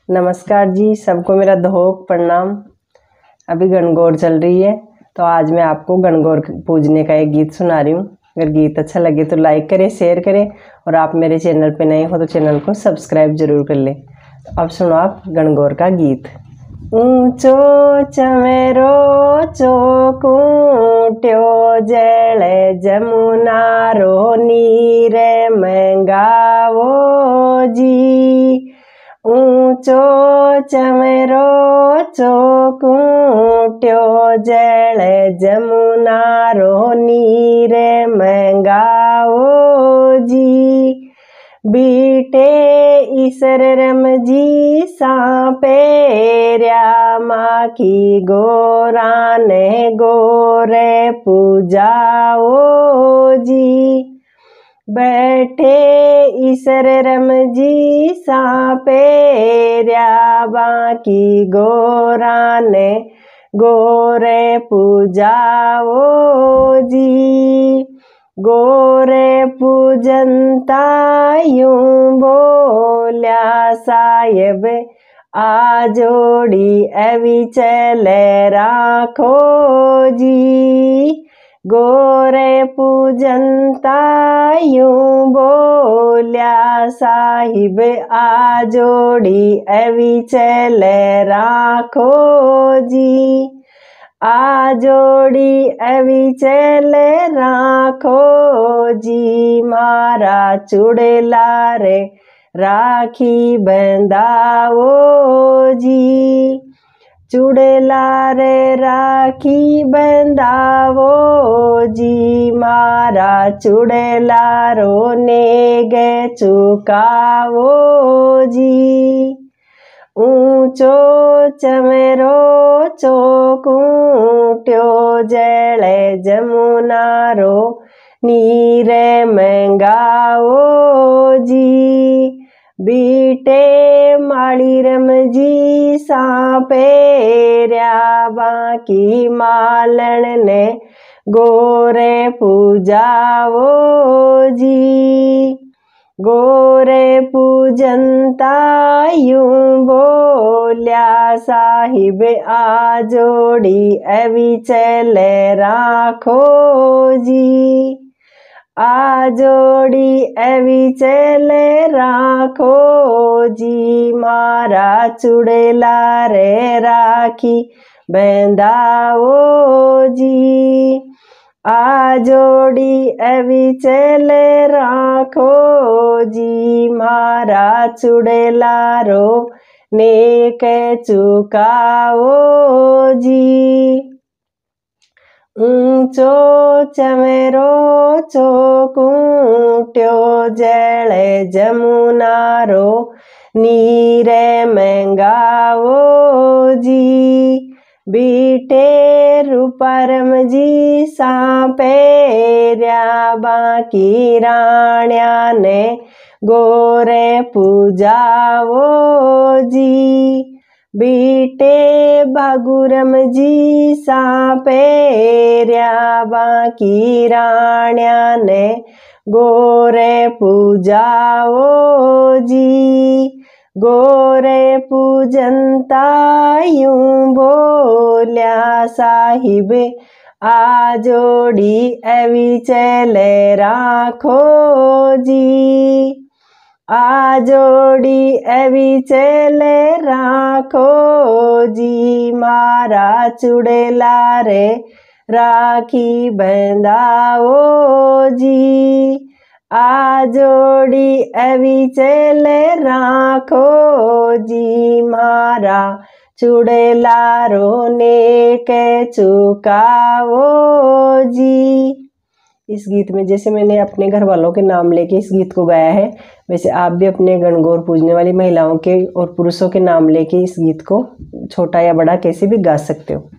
नमस्कार जी, सबको मेरा दोहक प्रणाम। अभी गणगौर चल रही है तो आज मैं आपको गणगौर पूजने का एक गीत सुना रही हूँ। अगर गीत अच्छा लगे तो लाइक करें, शेयर करें और आप मेरे चैनल पे नए हो तो चैनल को सब्सक्राइब जरूर कर लें। तो अब सुनो आप गणगौर का गीत। ऊंचो चमेरो चोकूट्यो जले जमुना रो नीरे मंगावो जी। ऊंचो चमेरो चोकूट्यो जले जमुना रो नीरे मंगावो जी। बीटे ईसर रमजी सांपेर्या माँ की गोरा ने गोरे पूजाओ जी। बैठे ईसर रमजी सांपेर्या बाकी गोरा ने गोरे पूजाओ जी। गोरे पूजनता यूं बोल्या साहेब आ जोड़ी एवी चले राखो जी। गोरे पूजनता यूं बोल्या साहिब आ जोड़ी एवी चले राखो जी। आ जोड़ी एवी चले राखो जी। मारा चुड़ेला रे राखी बंधाओ जी। चुड़ेला रे राखी बंधाओ जी। मारा चुड़ेला रो नेगे चुकाओ जी। ऊंचो चमेरो चोकूट्यो जले जमुना रो नीरे मंगाओ जी। बीटे माली रमजी सांपेर्या बाकी मालन ने गोरे पूजाओ जी। गोरे पूजनता यूं बोल्या साहिब आ जोड़ी एवी चले राखो जी। आ जोड़ी एवी चले राखो जी। मारा चुड़ेला रे राखी बंधाओ जी। आ जोड़ी एवी चले राखो जी। मारा चुड़ेला रो नेक चुकाओ जी। ऊंचो चमेरो चोकूट्यो जले जमुना रो नीरे मंगाओ जी। बीटे रूपरम जी सांपेर्या बाकी राण्या ने गोरे पूजाओ जी। बीटे बागुरम जी सांपेर्या बाकी राण्या ने गोरे पूजाओ जी। गोरे पूजनता यूं बोल्या साहिब आ जोड़ी एवी चले राखो जी। आ जोड़ी एवी चले राखो जी। मारा चुड़ेला रे राखी बंधाओ जी। आ जोड़ी एवी चले राखो जी। मारा चुड़ेला रो नेक चुकाओ जी। इस गीत में जैसे मैंने अपने घर वालों के नाम लेके इस गीत को गाया है, वैसे आप भी अपने गणगौर पूजने वाली महिलाओं के और पुरुषों के नाम लेके इस गीत को छोटा या बड़ा कैसे भी गा सकते हो।